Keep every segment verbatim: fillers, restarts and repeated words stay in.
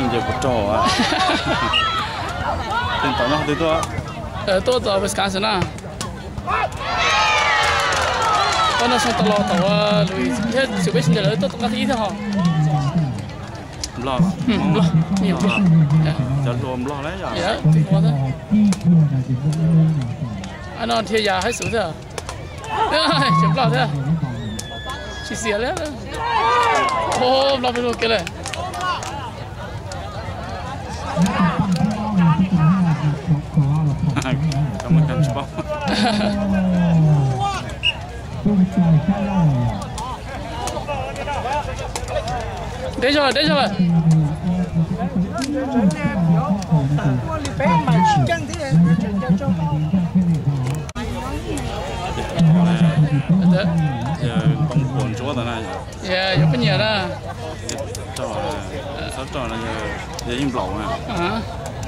nhìn giờ một trò à tên tao nó từ tôi ờ tôi tao Wisconsin à tôi nó xong tao lo tao lùi thế sự biết xin giờ tôi tao thấy thế hả lo lo nhiều lo giờ rùm lo đấy rồi dạ thì quá thế anh nói thì giờ hay xử thế à chấm lo thế chỉ xỉa đấy ô lo bên kia này cảm ơn cảm ơn đấy rồi đấy rồi giờ bóng buồn chúa tao này dạ có nhiều đó trò sáu trò là giờ im lặng à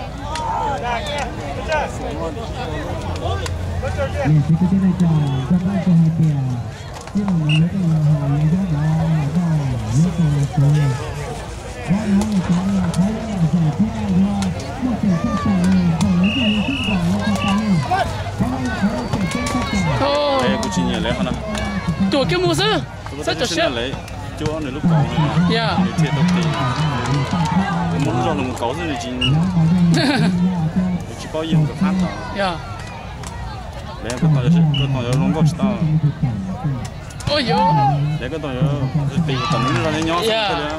thôi cô chị nhớ lấy hả tuổi cái mùa xưa rất là xếp lấy chúa này lúc cậu này dạ thiệt đầu tiên muốn cho nó một cậu rồi chị chỉ có dùng cái phát đó dạ để cái tàu cái tàu nó có chỉ tao ôi dồi để cái tàu tìm tàu nó ra nhỏ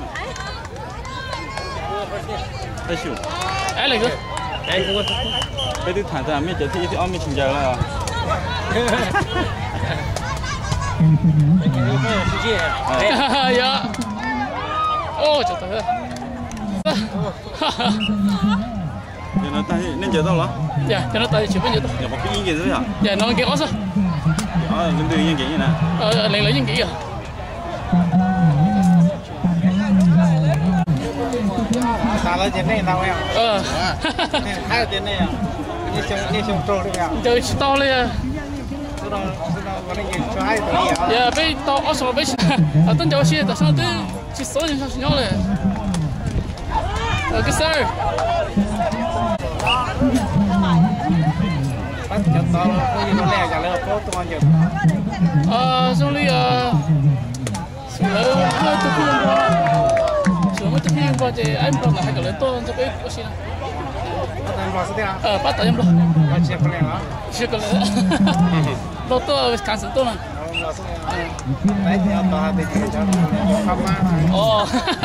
đấy chịu ai lại cơ cái thứ thằng ta mới chơi thì thì ông mới chỉnh giờ là dạ ô trời ơi thì nó tay nên giờ đâu đó dạ cho nó tay chịu bao nhiêu đó giờ một cái gì thế à dạ nó cái ớt á ờ cái từ những cái gì nè ờ lấy lấy những cái gì à sao lại thế này nào em ờ hai cái này à như trong như trong trâu đấy à chơi to lên tôi nói tôi nóiวันนี้ช่วยตัวนี้อ่ะ dạ bây to ớt rồi bây ở tân châu xe tại sao tới chỉ số những sao nhỏ này ờ cái sao bắt chặt tao có gì nó lẹ cảเลยcóตัวnhiều ờ xong đi ờ sửa hơi tôi không qua sửa mới tôi không qua thì anh còn là hai cái lớn to cho cái có gì nào bắt em lo sao đấy à ờ bắt tay em lo bắt chặt cái này hả chưa có lớn lo to Wisconsin to này lo sao đấy đấy thì tao hay đi cho cho khám má ồ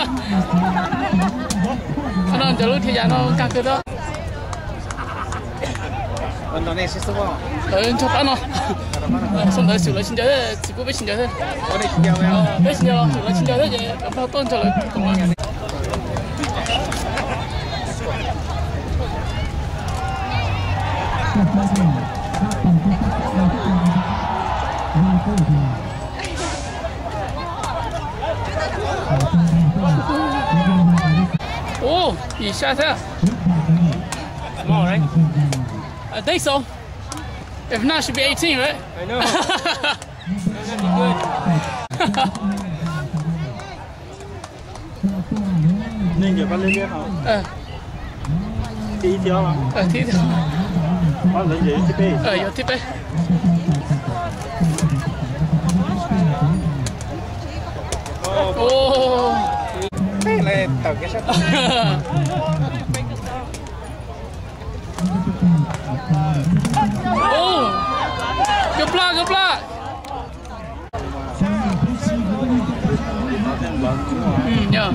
nó giờ lúc thì giờ nó căng cơ đó วันนี้สิสุวรรณ ờ cho bạn nó xong rồi sửa lại xin nhớ chỉ có biết xin nhớ thôi วันนี้เดียวเอง ờ biết xin nhớ sửa lại xin nhớ thôi vậy làm sao tôn cho lại cùng nhau oh you shot that small right I think so if not should be eighteen right I know good nên giờ bắt lên biết không ờ tí thiếu mà ờ thì bắt lên gì tiếp đi ờ vô tiếp đấy oh cái này tao cái sao oh good block good block ừ nhờ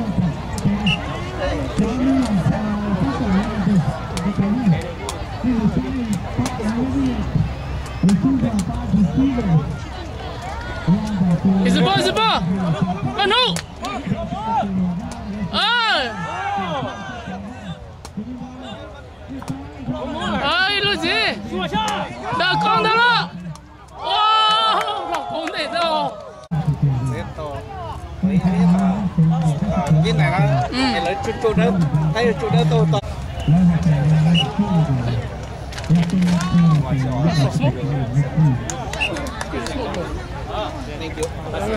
Is it ball? Is it ball? Oh no! Ah! Ai lu gì? Đã con đó là. Wow! Là con này đâu? rất to mấy cái tao biết này nó cái lấy chút chút đó thấy chút đó to to Thank you.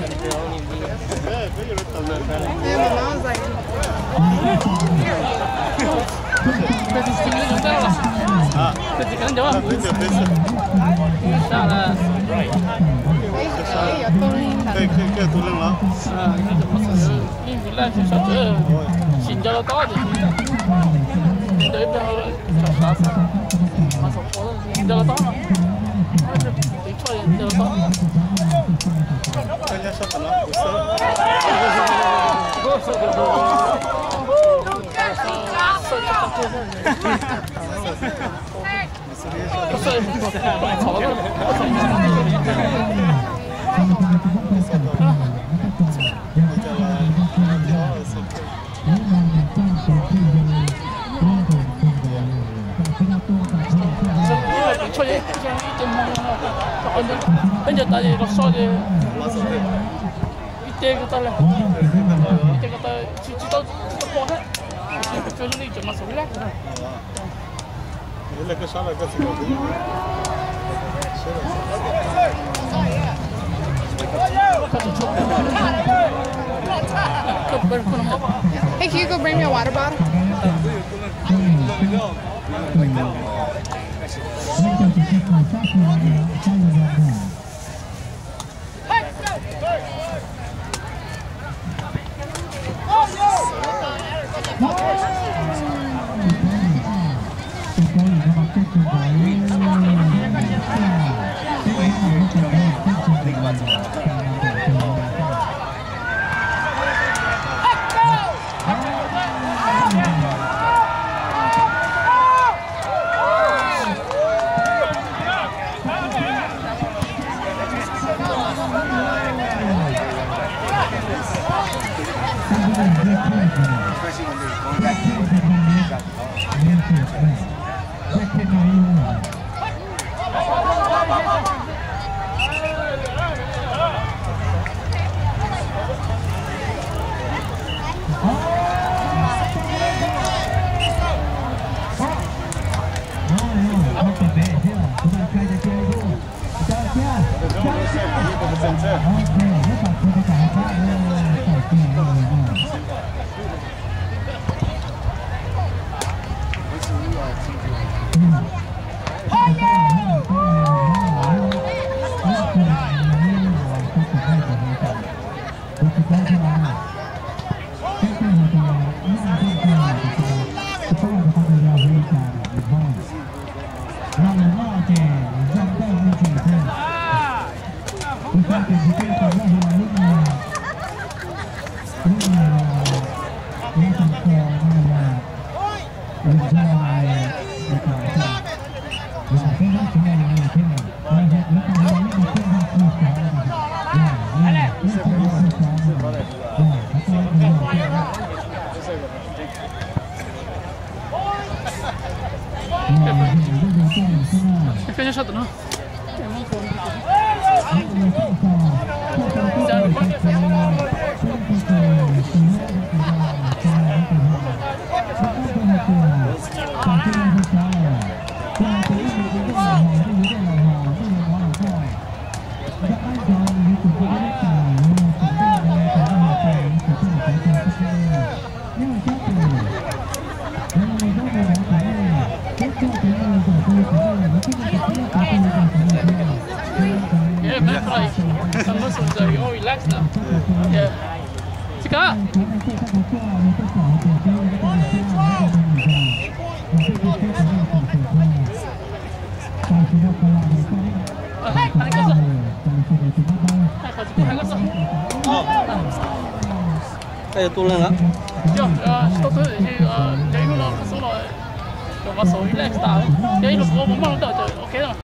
Kasi sedikit juga lah. Sedikit jawab. Salah. 可以可以可以读人了。 啊，你怎么是英语烂学校这新疆的大的，你这边叫啥子？马上说的新疆的大嘛，那是对错的新疆的大。 人家说怎么不收？ 不收不收。收就当做是。不收不收，吵了，不收。 错的，像一点毛毛，反正反正大家都少的，一点个到了，一点个到，去去到去到包上，就是那怎么手了？ 那个啥那个这个。 Hey, can you go bring me a water bottle? Fece shot no? Yeah, man, like some muscles are all relaxed now. Yeah. Sika. Hai, hai kasih. Hai kasih, hai kasih. Đây là tu lên đó. Yo, uh, stop it. He, uh, dia itu lah, kesal lah. Kalau masuk relax tak. Dia itu kalau mau mau dah, okay lah.